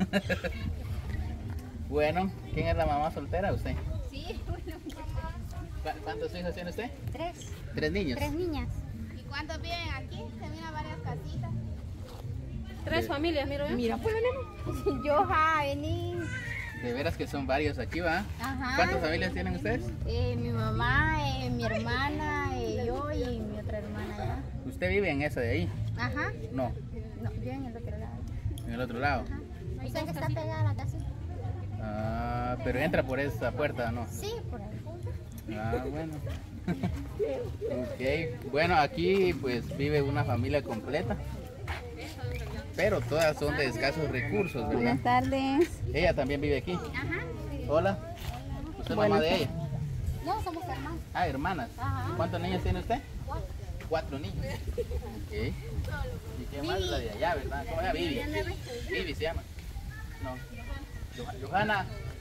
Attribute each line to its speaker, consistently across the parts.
Speaker 1: Bueno, ¿quién es la mamá soltera? ¿Usted?
Speaker 2: Sí, bueno.
Speaker 1: ¿Cuántos hijos tiene usted?
Speaker 2: 3.
Speaker 1: ¿3 niños?
Speaker 2: 3 niñas. ¿Y cuántos viven aquí? Se miran varias casitas.
Speaker 3: 3 familias, miro yo. Mira, pues venimos.
Speaker 2: Yoja, Benín.
Speaker 1: De veras que son varios aquí, ¿va?
Speaker 2: Ajá.
Speaker 1: ¿Cuántas familias tienen ustedes?
Speaker 2: Mi mamá, mi hermana, yo y mi otra hermana allá.
Speaker 1: ¿Usted vive en esa de ahí?
Speaker 2: Ajá.
Speaker 1: No,
Speaker 2: No, yo en el otro lado.
Speaker 1: en el otro lado.
Speaker 2: Ajá. O sea que está pegada a la casita.
Speaker 1: Ah, pero entra por esa puerta, ¿no?
Speaker 2: Sí, por ahí.
Speaker 1: Ah, bueno. Ok, bueno, aquí pues vive una familia completa, pero todas son de escasos recursos, ¿verdad?
Speaker 4: Buenas tardes.
Speaker 1: Ella también vive aquí.
Speaker 2: Ajá.
Speaker 1: Hola. ¿Usted es
Speaker 4: Bueno,
Speaker 1: mamá de ella?
Speaker 2: No, somos hermanos.
Speaker 1: Ah, hermanas.
Speaker 2: Ajá.
Speaker 1: ¿Cuántos niños tiene usted? 4 niños. Ok. ¿Y qué más? La de allá, ¿verdad? ¿Cómo se llama? Vivi. Vivi se llama. No. Johanna.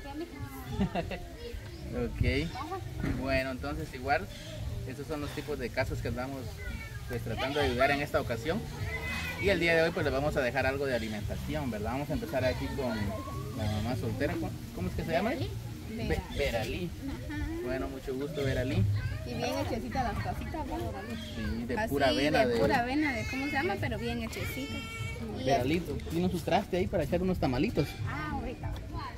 Speaker 1: Ok. Bueno, entonces igual, esos son los tipos de casos que andamos pues tratando de ayudar en esta ocasión. Y el día de hoy pues les vamos a dejar algo de alimentación, ¿verdad? Vamos a empezar aquí con la mamá soltera. ¿Cómo es que se llama? Veralí. Bueno, mucho gusto, Veralí.
Speaker 3: Y bien hechecita las casitas, ¿no?
Speaker 1: Sí, de
Speaker 3: Así,
Speaker 1: pura avena.
Speaker 3: de pura avena, de cómo se llama, pero bien hechecita.
Speaker 1: Veralito, tiene su traste ahí para echar unos tamalitos.
Speaker 3: Ah, ahorita.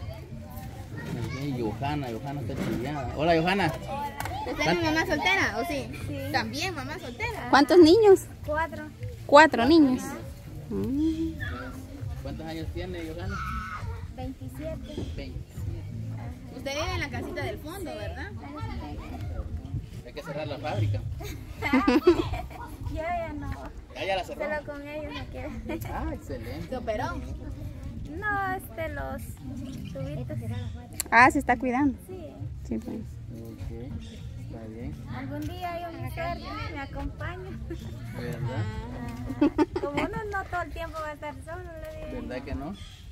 Speaker 1: Ok, Johanna está chillada. Hola, Johanna.
Speaker 3: ¿Usted es mi mamá soltera o sí? Sí. También mamá soltera.
Speaker 4: ¿Cuántos niños?
Speaker 2: 4.
Speaker 4: 4 niños.
Speaker 1: ¿Cuántos años tiene Johanna?
Speaker 2: 27.
Speaker 1: 27.
Speaker 3: Usted vive en la casita del fondo, ¿verdad?
Speaker 1: Hay que cerrar la fábrica.
Speaker 2: Yo ya no.
Speaker 1: Ya la cerró.
Speaker 2: Solo con ellos no quiero.
Speaker 1: Ah, excelente.
Speaker 3: ¿Se operó?
Speaker 2: No, los tubitos.
Speaker 4: Ah, se está cuidando.
Speaker 2: Sí.
Speaker 4: Sí, pues.
Speaker 1: Ok, está bien.
Speaker 2: Algún día yo me acerco y me acompaño.
Speaker 1: ¿Verdad?
Speaker 2: Como uno no todo el tiempo va a estar solo, le digo.
Speaker 1: ¿Verdad que no?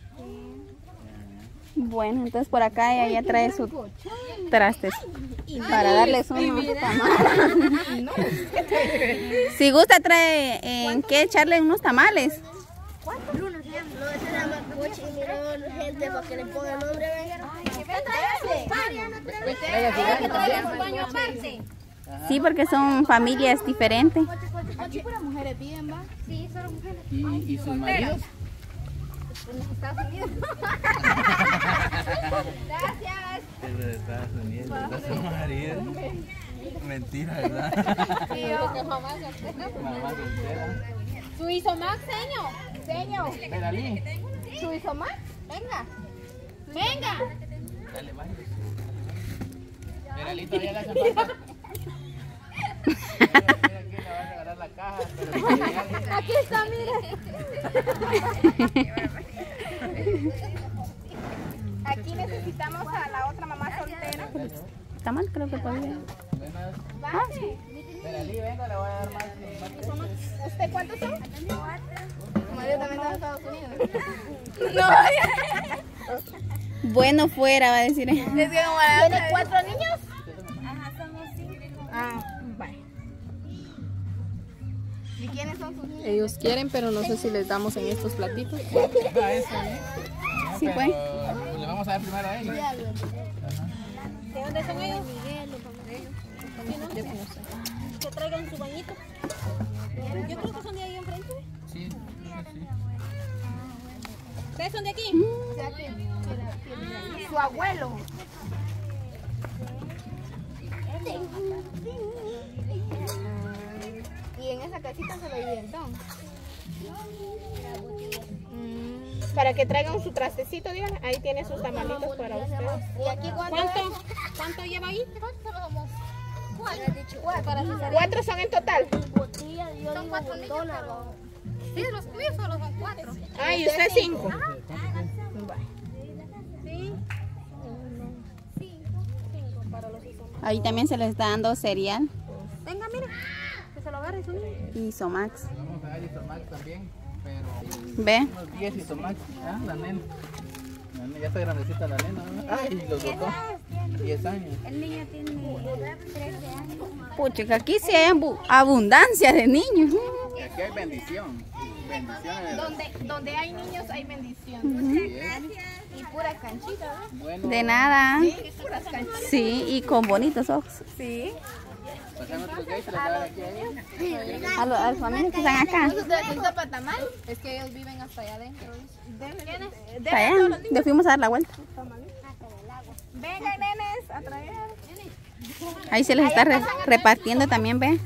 Speaker 4: Bueno, entonces por acá ella ya trae sus trastes para darles unos tamales. Si gusta trae en qué echarle unos tamales.
Speaker 2: Bruno se llama. No, ese se llama Coche y miró gente para que le ponga nombre. Que traigan su baño aparte.
Speaker 4: Sí, porque son familias diferentes.
Speaker 3: Aquí puras mujeres viven, ¿va?
Speaker 2: Sí, solo mujeres.
Speaker 1: ¿Y sus maridos?
Speaker 2: En los Estados Unidos. Gracias.
Speaker 1: Es de Estados Unidos, ¿verdad? Su marido. Mentira, ¿verdad?
Speaker 3: Sí, yo que mamá soltera.
Speaker 1: Mamá soltera.
Speaker 3: ¿Su hijo Max, señor?
Speaker 1: Veralí.
Speaker 3: ¿Su hijo Max? Venga. Venga.
Speaker 1: Dale, vaya. Veralí todavía le hace falta. Mira quién le va a regalar la caja. Pero
Speaker 3: Aquí está, mire. Aquí necesitamos a la otra mamá soltera.
Speaker 4: Tamal creo que podría.
Speaker 1: buenas.
Speaker 3: Vale.
Speaker 1: Veralí, venga, le voy a dar más.
Speaker 3: ¿Usted cuántos son?
Speaker 2: 4.
Speaker 3: Como yo también de Estados Unidos.
Speaker 4: Bueno fuera, va a decir.
Speaker 3: ¿Tiene 4 niños?
Speaker 2: Ajá, somos 5.
Speaker 3: Ah, vale. ¿Y quiénes son sus niños?
Speaker 5: Ellos quieren, pero no sé si les damos en estos platitos.
Speaker 1: Ah, eso, ¿eh? No,
Speaker 4: Sí,
Speaker 1: pero
Speaker 4: pues.
Speaker 1: le vamos a dar primero a ellos.
Speaker 3: ¿De dónde son ellos?
Speaker 2: Que traigan su bañito. Yo creo que son de ahí enfrente.
Speaker 1: Sí, sí.
Speaker 3: ¿Ustedes son de aquí? Su abuelo. Y en esa casita se lo vive entonces. Para que traigan su trastecito, díganle. Ahí tiene sus tamalitos para ustedes.
Speaker 2: ¿Y aquí
Speaker 3: ¿Cuánto lleva ahí?
Speaker 2: somos?
Speaker 3: 4 son en total.
Speaker 2: Botella, yo digo botona.
Speaker 3: Sí, los tuyos solo son 4.
Speaker 2: Ah,
Speaker 3: Ah, y usted 5.
Speaker 2: Sí. 5 para los hijos.
Speaker 4: Ahí también se les está dando cereal
Speaker 3: Venga, mire. Que se lo agarre su niño.
Speaker 4: y Somax.
Speaker 1: Vamos a dar Isomax también, pero
Speaker 4: Ve.
Speaker 1: unos 10 Isomax. Ah, la nena. Ya está grandecita la nena, ¿no? Ay, los botó. 10 años.
Speaker 2: El niño tiene 13 años.
Speaker 4: Pucha, que aquí sí hay abundancia de niños.
Speaker 1: Aquí hay bendición. Bendiciones.
Speaker 3: Donde hay niños hay bendición.
Speaker 1: Sí, ¿eh?
Speaker 2: pura canchita, ¿no?
Speaker 1: Bueno,
Speaker 4: De nada.
Speaker 2: Puras canchitas.
Speaker 4: Sí, y con bonitos ojos.
Speaker 3: Sí.
Speaker 1: pasamos otros gays, se los daban aquí a ellos.
Speaker 4: A las familias que están acá.
Speaker 2: ¿Para tamal?
Speaker 5: Es que ellos viven hasta allá adentro.
Speaker 4: Hasta allá. Le fuimos a dar la vuelta.
Speaker 3: Vengan, nenes, a traer.
Speaker 4: Ahí se les está repartiendo también, ve.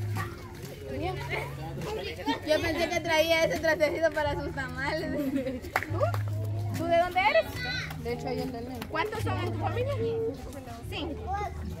Speaker 2: Yo pensé que traía ese trastecito para sus tamales.
Speaker 3: ¿Tú de dónde eres?
Speaker 5: De hecho, ahí el del nene.
Speaker 3: ¿Cuántos son en tu familia? 5.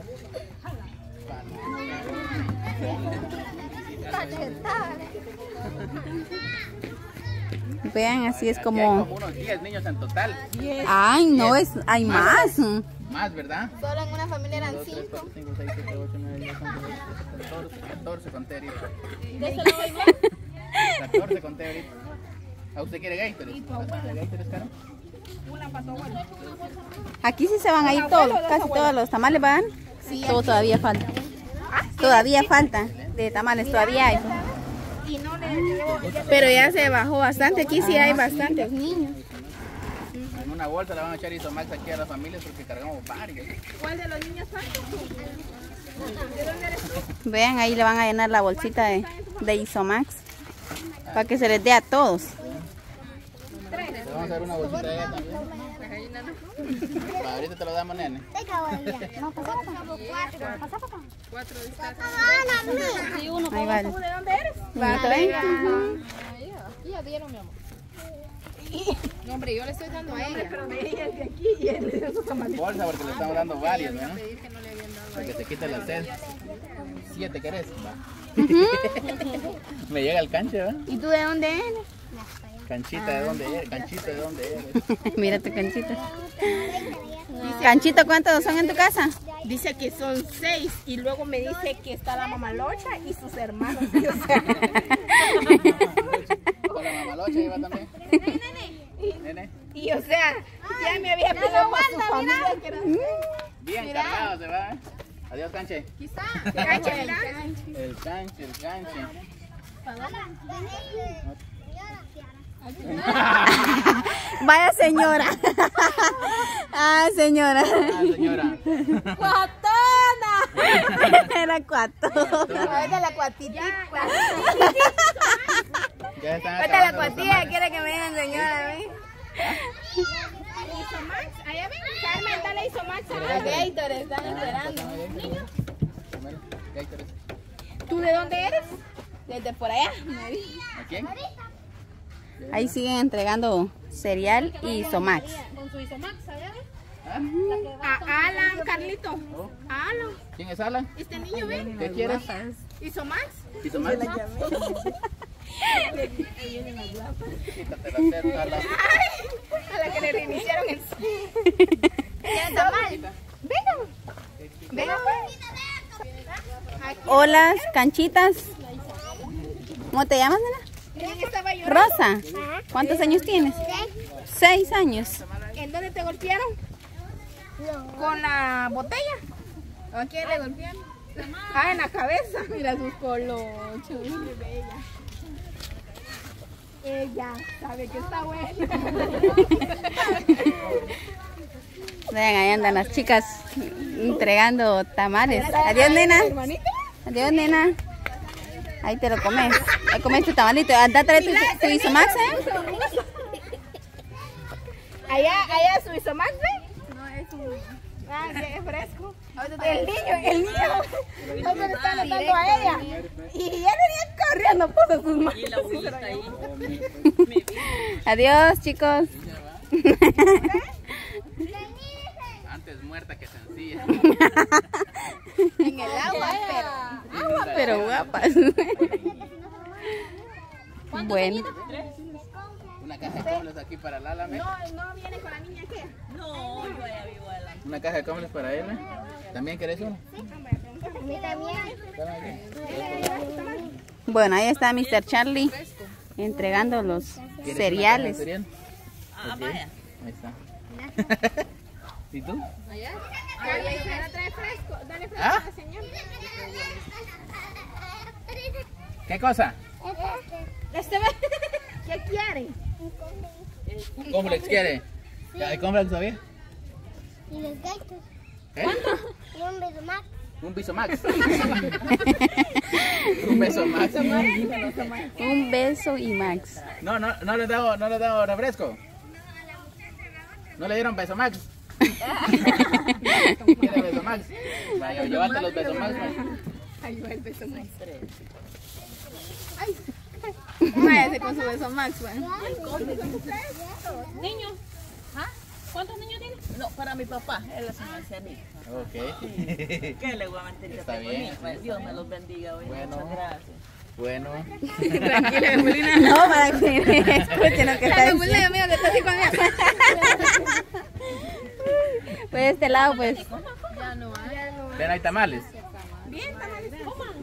Speaker 4: Vean, así es
Speaker 1: Aquí hay
Speaker 4: como...
Speaker 1: como unos 10 niños en total.
Speaker 4: Ay, no, hay más.
Speaker 1: Más, ¿verdad?
Speaker 2: Solo en una familia eran
Speaker 1: 2, 3,
Speaker 2: 5.
Speaker 1: 4, 5, 6, 7, 8, 9, 10, 11, 12, 14 conté ahorita.
Speaker 2: De eso lo voy más.
Speaker 1: 14 conté ahorita. ¿A usted quiere Gatorade? ¿Pásame Gatorade, Caro?
Speaker 3: Una para tu abuelo.
Speaker 4: Aquí sí se van a ir todos, casi todos los tamales van. Todo todavía falta. Todavía falta de tamales, todavía hay.
Speaker 3: Y no le pero ya se bajó bastante. Aquí sí hay bastantes niños.
Speaker 1: En una bolsa la van a echar Isomax aquí a las familias porque cargamos varios.
Speaker 3: ¿Cuál de los niños falta? ¿De dónde eres tú?
Speaker 4: Vean, ahí le van a llenar la bolsita de Isomax para que se les dé a todos.
Speaker 1: Le vamos a dar una bolsita a ella también. Va, ahorita te lo damos, nene.
Speaker 4: Ahí va.
Speaker 3: ¿Tú de dónde eres?
Speaker 5: Aquí ya dieron, mi amor. No, hombre, yo le estoy dando a ella.
Speaker 3: Pero de ella es de aquí y él es de su tamal.
Speaker 1: Bolsa porque le estamos dando varios, ¿no?
Speaker 5: Pedir que no le habían dado.
Speaker 1: Para que te quite la sed. 7 querés. Va. Me llega el canche, ¿verdad?
Speaker 3: ¿Y tú de dónde eres?
Speaker 1: Canchita, ¿de dónde eres? Canchita, ¿de dónde eres?
Speaker 4: Mira tu Canchito. Canchito, ¿cuántos son en tu casa?
Speaker 3: Dice que son 6 y luego me dice que está la mamalocha y sus hermanos. O sea,
Speaker 1: Con la mamalocha iba también. Nene.
Speaker 3: y o sea, ya me había pedido por su familia que era
Speaker 1: Bien cargado se va. Adiós, canche.
Speaker 3: cancha, ¿verdad?
Speaker 1: El canche, el canche.
Speaker 4: Vaya señora. Ah, señora.
Speaker 1: Ah, señora.
Speaker 3: ¡Cuatona!
Speaker 4: Era cuatona.
Speaker 2: Ahorita la cuatita.
Speaker 1: Ya están
Speaker 2: Ahorita la
Speaker 1: acabando los
Speaker 2: cuatilla
Speaker 1: tamales.
Speaker 2: quiere que me digan señora a mí.
Speaker 3: Isomax, allá ven. Carmen, dale Isomax.
Speaker 2: Gatorade, están esperando.
Speaker 3: ¿Tú de dónde eres?
Speaker 2: Desde por allá.
Speaker 1: ¿A quién?
Speaker 4: Ahí siguen entregando cereal y Isomax.
Speaker 3: Con su Isomax, allá ven.
Speaker 1: ¿Ah?
Speaker 3: A Alan, Carlito.
Speaker 1: Oh.
Speaker 3: A Alan.
Speaker 1: ¿Quién es Alan?
Speaker 3: Este niño, ven.
Speaker 1: ¿Qué quieres?
Speaker 3: Isomax.
Speaker 1: ¿Isomax? Quítate la sed, Alan.
Speaker 3: A la que le reiniciaron el...
Speaker 2: ¿Quieren tamal?
Speaker 3: Venga, pues.
Speaker 4: Hola, Canchitas. ¿Cómo te llamas, nena?
Speaker 3: ¿Quién estaba llorando?
Speaker 4: Rosa. ¿Cuántos años tienes? 6 años.
Speaker 3: ¿En dónde te golpearon? ¿Con la botella? ¿O a quién le golpearon? Ah, en la cabeza. Mira sus colochos. Ella sabe que está buena.
Speaker 4: Vean, ahí andan las chicas entregando tamales. Adiós, nena.
Speaker 3: Hermanita.
Speaker 4: Adiós, nena. Ahí te lo comes. Ahí comes tu tamalito. Anda, trae tu Isomax, ¿eh?
Speaker 3: Allá su Isomax, ¿ve? No, es un... Ah, sí, es fresco. El niño no le está notando a ella. Y ella venía corriendo, puso sus manos. Y la bolita ahí.
Speaker 4: Adiós, chicos.
Speaker 1: Antes muerta que sencilla.
Speaker 2: En el agua,
Speaker 4: Pero guapas. Bueno.
Speaker 1: Una caja de combles aquí para Lala, ¿me?
Speaker 3: No viene con la niña, ¿qué?
Speaker 1: Una caja de combles para él, ¿me? ¿También querés uno?
Speaker 4: Bueno, ahí está Mr. Charlie entregando los
Speaker 1: ¿Quieres
Speaker 4: cereales.
Speaker 1: una caja de cereal? Ok, ahí está. ¿Y tú?
Speaker 3: Allá trae fresco. Dale fresco
Speaker 1: ¿Ah?
Speaker 3: a la señora.
Speaker 1: ¿Qué cosa?
Speaker 3: ¿Qué quiere?
Speaker 1: ¿Complex quiere? ¿Hay complex todavía?
Speaker 2: Y los gaitos.
Speaker 1: ¿Eh?
Speaker 2: Y un beso más.
Speaker 1: Un beso max. Un beso max.
Speaker 4: Un beso y Max.
Speaker 1: No le he dado refresco. ¿No le dieron beso max? ¿Quiere beso max? Vaya, llévate los besos max.
Speaker 3: Ahí va el beso Max. Váyase con su beso Max,
Speaker 5: Niños. ¿Ah? ¿Cuántos niños tiene? No, para mi papá. Él es un ancianito.
Speaker 1: Ok.
Speaker 5: ¿Qué le voy a mentir?
Speaker 1: Está bien.
Speaker 5: Dios me los bendiga hoy.
Speaker 1: Bueno.
Speaker 5: Muchas gracias.
Speaker 1: Bueno.
Speaker 3: Tranquila, Carmelina.
Speaker 4: No, para que escuchen lo que está diciendo.
Speaker 3: Carmelina, amiga, que está así conmigo.
Speaker 4: Pues de este lado, pues.
Speaker 3: Ya no hay.
Speaker 1: ¿Ven, hay tamales?
Speaker 3: Bien, tamales.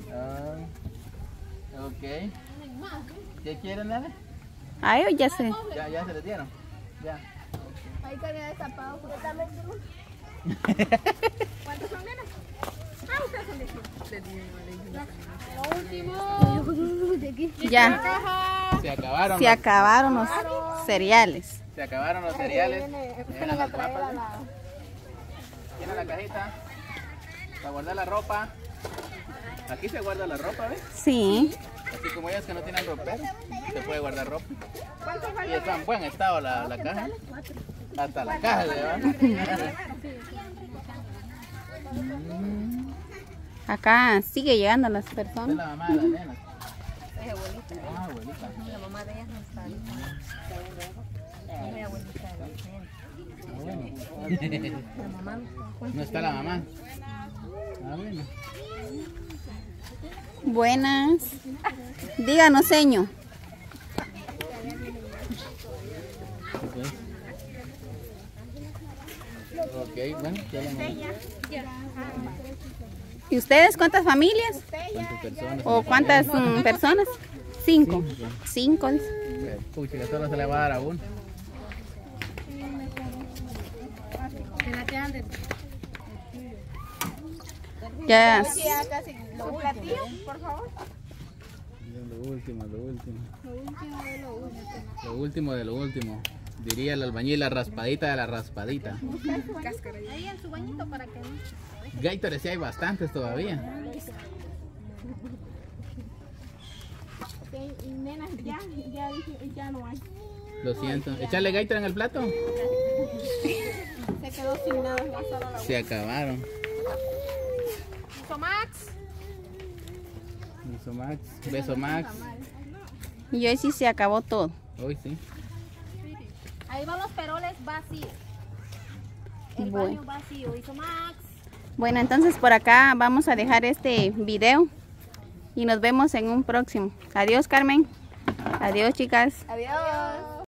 Speaker 1: Ok. ¿Qué quieren, nene?
Speaker 4: Ay, yo ya sé.
Speaker 1: Ya se les dieron. Ya.
Speaker 3: Ahí que había destapado. ¿Cuántos son, nena? Ah, ustedes son de aquí.
Speaker 4: Ya.
Speaker 1: Se acabaron.
Speaker 4: Se acabaron los cereales.
Speaker 1: Se acabaron los cereales. Vienen las papas. Tiene la cajita. Para guardar la ropa. Aquí se guarda la ropa, ¿ves?
Speaker 4: Sí.
Speaker 1: Así como ellas que no tienen ropero, se puede guardar ropa. Y está en buen estado la caja. Hasta la caja se va.
Speaker 4: Acá sigue llegando las
Speaker 1: Es
Speaker 4: personas.
Speaker 1: la mamá de la nena.
Speaker 5: Es abuelita.
Speaker 1: Ah, abuelita.
Speaker 5: La mamá de ella no está ahorita. Es mi abuelita. La mamá no está.
Speaker 1: No está la mamá. Ah, bueno.
Speaker 4: Buenas. Díganos, señor.
Speaker 1: Ok, bueno, ya la mamá.
Speaker 4: ¿Y ustedes cuántas familias?
Speaker 1: ¿Cuántas personas?
Speaker 4: ¿O cuántas personas? 5. 5.
Speaker 1: Pucha, que solo se le va a dar a uno.
Speaker 4: Ya.
Speaker 3: Ya casi los platillos, por favor.
Speaker 1: Lo último. Lo último de lo último. Diría el albañil, la raspadita de la raspadita.
Speaker 3: Ahí en su bañito para que no.
Speaker 1: Gatorade sí hay bastantes todavía.
Speaker 3: Y nenas, ya no hay.
Speaker 1: Lo siento. ¿Echarle Gatorade en el plato?
Speaker 3: Se quedó sin nada, ya solo la
Speaker 1: Se acabaron.
Speaker 3: Beso Max.
Speaker 1: Beso Max. Beso Max.
Speaker 4: Y hoy sí se acabó todo.
Speaker 1: Hoy sí.
Speaker 5: Ahí van los peroles vacíos. El
Speaker 4: Bueno.
Speaker 5: baño vacío. Hizo Max.
Speaker 4: Bueno, entonces por acá vamos a dejar este video y nos vemos en un próximo. Adiós, Carmen. Adiós, chicas.
Speaker 3: Adiós.